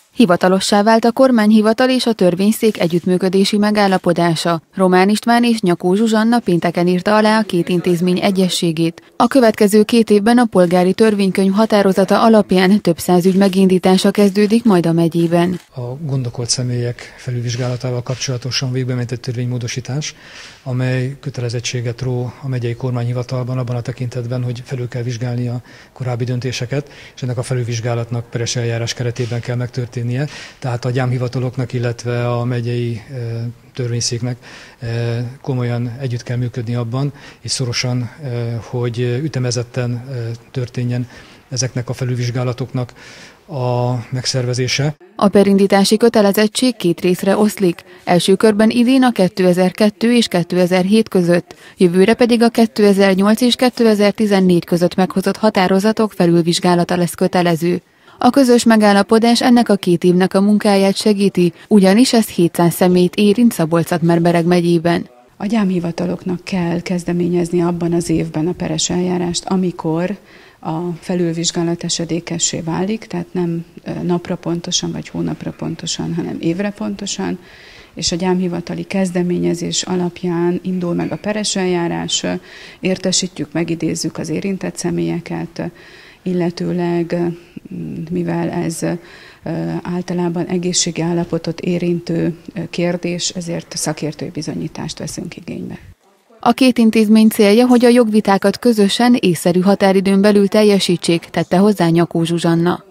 Hivatalossá vált a kormányhivatal és a törvényszék együttműködési megállapodása. Román István és Nyakó Zsuzsanna pénteken írta alá a két intézmény egyezségét. A következő 2 évben a polgári törvénykönyv határozata alapján több 100 ügy megindítása kezdődik majd a megyében. A gondokolt személyek felülvizsgálatával kapcsolatosan végbementett törvénymódosítás, amely kötelezettséget ró a megyei kormányhivatalban abban a tekintetben, hogy felül kell vizsgálni a korábbi döntéseket, és ennek a felülvizsgálatnak peres eljárás keretében kell megtörténnie. Tehát a gyámhivataloknak, illetve a megyei törvényszéknek komolyan együtt kell működni abban, és szorosan, hogy ütemezetten történjen ezeknek a felülvizsgálatoknak a megszervezése. A perindítási kötelezettség 2 részre oszlik. Első körben idén a 2002 és 2007 között, jövőre pedig a 2008 és 2014 között meghozott határozatok felülvizsgálata lesz kötelező. A közös megállapodás ennek a 2 évnek a munkáját segíti, ugyanis ez 700 személyt érint Szabolcs-Szatmár-Bereg megyében. A gyámhivataloknak kell kezdeményezni abban az évben a peres eljárást, amikor a felülvizsgálat esedékessé válik, tehát nem napra pontosan vagy hónapra pontosan, hanem évre pontosan, és a gyámhivatali kezdeményezés alapján indul meg a peres eljárás, értesítjük, megidézzük az érintett személyeket, illetőleg, mivel ez általában egészségi állapotot érintő kérdés, ezért szakértői bizonyítást veszünk igénybe. A 2 intézmény célja, hogy a jogvitákat közösen észszerű határidőn belül teljesítsék, tette hozzá Nyakó Zsuzsanna.